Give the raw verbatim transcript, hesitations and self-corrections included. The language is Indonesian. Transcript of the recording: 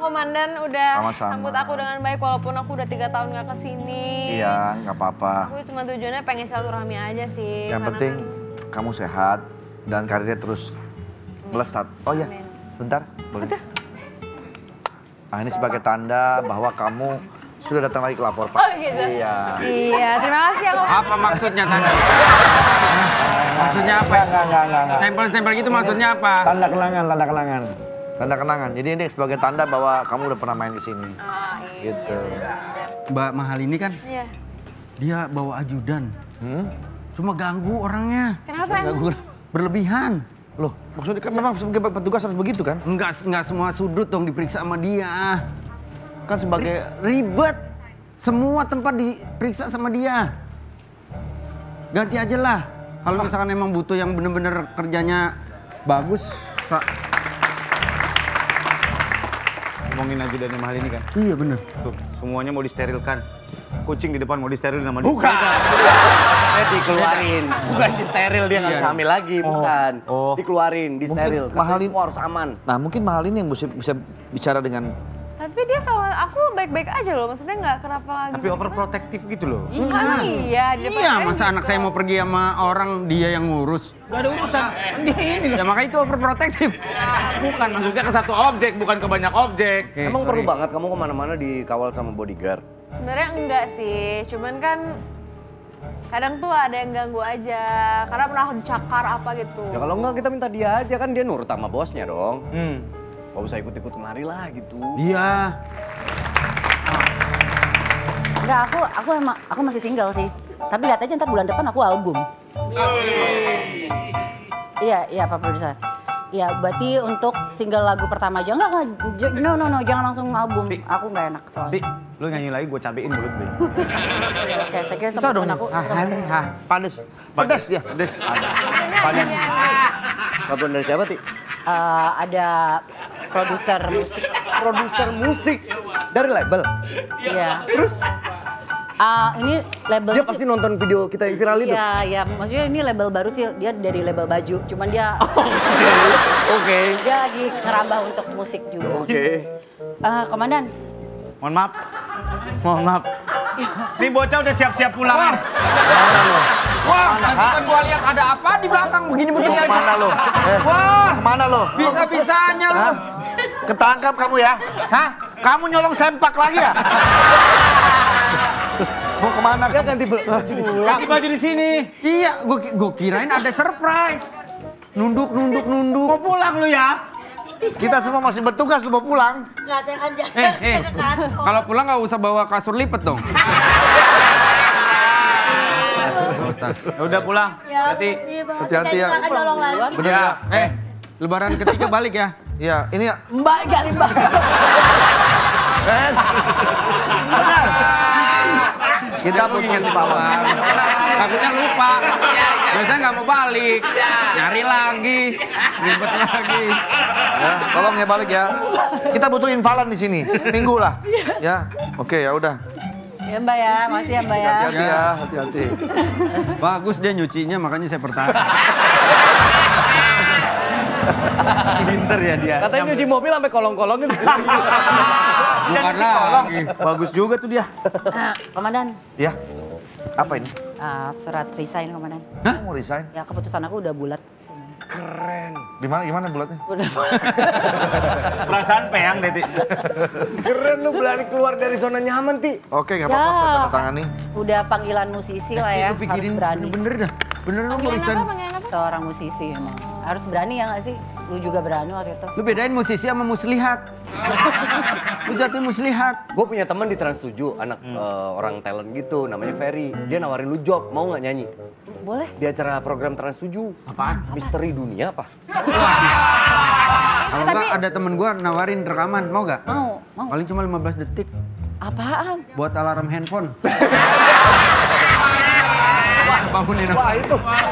Komandan udah Sama-sama. sambut aku dengan baik walaupun aku udah tiga tahun gak kesini. Iya, nggak apa-apa. Aku cuma tujuannya pengen silaturahmi aja sih. Yang penting kan... kamu sehat dan karirnya terus melesat. Oh iya, sebentar, boleh? Nah, ini sebagai tanda bahwa kamu sudah datang lagi ke lapor, Pak. Oh gitu? Iya. Iya, terima kasih ya Komandan. Apa maksudnya tanda? Maksudnya apa? Enggak, enggak, enggak, enggak. Stempel-stempel gitu maksudnya apa? Tanda kenangan, tanda kenangan. Tanda kenangan. Jadi ini sebagai tanda bahwa kamu udah pernah main ke sini. Oh iya, Gitu. bener-bener. Mbak Mahal ini kan, Iya. dia bawa ajudan. Hmm? Cuma ganggu orangnya. Kenapa emang? Ganggu berlebihan. Loh, maksudnya kan memang sebagai petugas harus begitu kan? Enggak, enggak semua sudut dong diperiksa sama dia. Kan sebagai Ribet. Semua tempat diperiksa sama dia. Ganti aja lah. Kalau misalkan emang butuh yang bener-bener kerjanya bagus. Sa- Ngomongin aja dari Mahal ini kan. iya bener. Tuh, semuanya mau disterilkan. Kucing di depan mau disteril sama dia. Bukan. Maksudnya dikeluarin. Bukan di steril dia nggak bisa hamil lagi, bukan. Oh. Dikeluarin, di steril. Mungkin Mahal Katanya ini- semua harus aman. Nah, mungkin Mahal ini yang bisa, bisa bicara dengan Tapi dia sama aku baik-baik aja loh, maksudnya nggak kenapa Tapi overprotective gitu loh. Emang iya, di depan Iya, kan masa gitu. anak saya mau pergi sama orang dia yang ngurus. Gak ada urusan. Dia ini Ya makanya itu overprotective. bukan maksudnya ke satu objek, bukan ke banyak objek. Oke, Emang sorry. perlu banget kamu kemana-mana dikawal sama bodyguard? Sebenarnya enggak sih, cuman kan kadang tuh ada yang ganggu aja, karena pernah aku dicakar apa gitu. Ya kalau enggak kita minta dia aja, kan dia nurut sama bosnya dong. Hmm. Gak usah ikut-ikut kemari lah gitu. Iya. Enggak, aku aku emang aku masih single sih. Tapi lihat aja ntar bulan depan aku album. Iya, iya Pak Produser. Iya, berarti untuk single lagu pertama aja. Enggak, enggak. j- No, no, no, jangan langsung album. Bi. Aku nggak enak Bi, soalnya. lu nyanyi lagi gue cabein mulut Bi. Oke, saya kira Susah dong. teman aku. Ah, ah, panas. Pedas dia. Pedes. Panas. Bantuan dari siapa, Ti? Eh, ada produser musik. Produser musik dari label. Iya. Terus Eh, ini label dia pasti nonton video kita yang viral itu. Iya, iya. Maksudnya ini label baru sih. Dia dari label baju. Cuman dia Oke. dia lagi ngerambah untuk musik juga. Oke. Eh, Komandan, Mohon maaf. Mohon maaf. Ini bocah udah siap-siap pulang. Wah, Wah, nanti kan gua lihat ada apa di belakang begini-begini Mau aja. kemana lo? Eh, Wah, kemana lo? bisa-bisanya lu. Hah? Ketangkap kamu ya? Hah? Kamu nyolong sempak lagi ya? Mau kemana? Dia ganti baju di ganti baju di sini. Iya, gua, ki- gua kirain ada surprise. Nunduk, nunduk, nunduk. Mau pulang lu ya? Kita semua masih bertugas, lu mau pulang. nggak saya kan jaga Eh, eh. Kalau pulang nggak usah bawa kasur lipat dong. Ya udah pulang. Hati. Hati-hati ya. Bener ya? Eh, lebaran ketiga balik ya. Iya, ini ya. Mbak kali Mbak. Ben. Bener. Kita pulang Pak Bang. Takutnya lupa. Biasanya nggak mau balik. Nyari lagi. Ribet lagi. Ya, tolong ya balik ya. Kita butuh invalan di sini. Minggu lah. Ya. Oke, ya udah. Ya Mbak ya, masih ya Mbak ya. Hati-hati ya, hati-hati. Bagus dia nyucinya, makanya saya pertahan. Pinter ya dia. Katanya nyuci mobil sampai kolong-kolongnya. Bukan lagi. Bagus juga tuh dia. Nah, Komandan, Ya. Apa ini? eh, surat resign Komandan. Kamu mau resign? Ya keputusan aku udah bulat. Gimana gimana bulatnya? Udah Perasaan peyang deh, Ti. Keren lu berani keluar dari zona nyaman, Ti. Oke, nggak apa-apa, Ya. saya tanda tangani. udah panggilan musisi lah ya, Lu pikirin harus berani. bener-bener dah. Bener lu Panggilan resign. apa, panggilan apa? Seorang musisi emang. Harus berani ya nggak sih? Lu juga berani waktu itu. Lu bedain musisi sama muslihat. Lu jatuhin muslihat. Gue punya teman di Trans tujuh, anak eh, orang talent gitu, namanya Ferry. Dia nawarin lu job, mau nggak nyanyi? Boleh? Di acara program Trans tujuh. Apaan? Misteri Dunia apa? Kalau Tapi enggak ada temen gua nawarin rekaman, mau nggak? Mau, mau. Paling cuma lima belas detik Apaan? buat alarm handphone. Bangunin Wah itu.